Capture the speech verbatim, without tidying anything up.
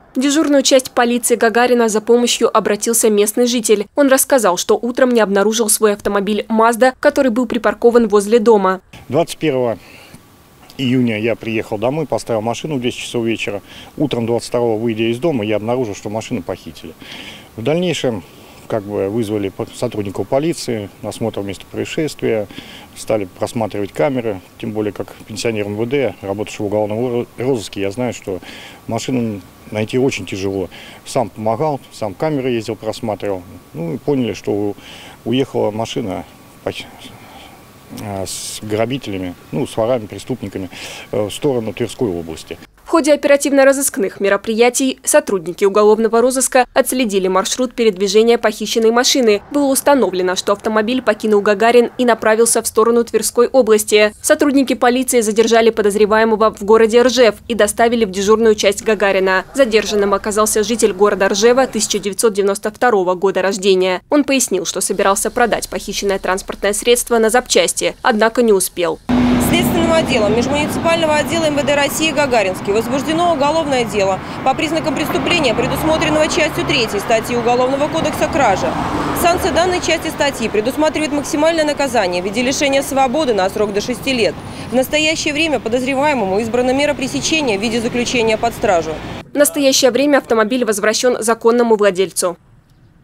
В дежурную часть полиции Гагарина за помощью обратился местный житель. Он рассказал, что утром не обнаружил свой автомобиль «Мазда», который был припаркован возле дома. двадцать первого июня я приехал домой, поставил машину в десять часов вечера. Утром двадцать второго, выйдя из дома, я обнаружил, что машину похитили. В дальнейшем как бы вызвали сотрудников полиции на осмотр места происшествия, стали просматривать камеры, тем более как пенсионер эм вэ дэ, работавший в уголовном розыске, я знаю, что машину найти очень тяжело. Сам помогал, сам камеры ездил, просматривал. Ну и поняли, что уехала машина с грабителями, ну, с ворами, преступниками в сторону Тверской области. В ходе оперативно-розыскных мероприятий сотрудники уголовного розыска отследили маршрут передвижения похищенной машины. Было установлено, что автомобиль покинул Гагарин и направился в сторону Тверской области. Сотрудники полиции задержали подозреваемого в городе Ржев и доставили в дежурную часть Гагарина. Задержанным оказался житель города Ржева тысяча девятьсот девяносто второго года рождения. Он пояснил, что собирался продать похищенное транспортное средство на запчасти, однако не успел. Следственным отделом межмуниципального отдела эм вэ дэ России Гагаринский возбуждено уголовное дело по признакам преступления, предусмотренного частью третьей статьи Уголовного кодекса «Кража». Санкция данной части статьи предусматривает максимальное наказание в виде лишения свободы на срок до шести лет. В настоящее время подозреваемому избрана мера пресечения в виде заключения под стражу. В настоящее время автомобиль возвращен законному владельцу.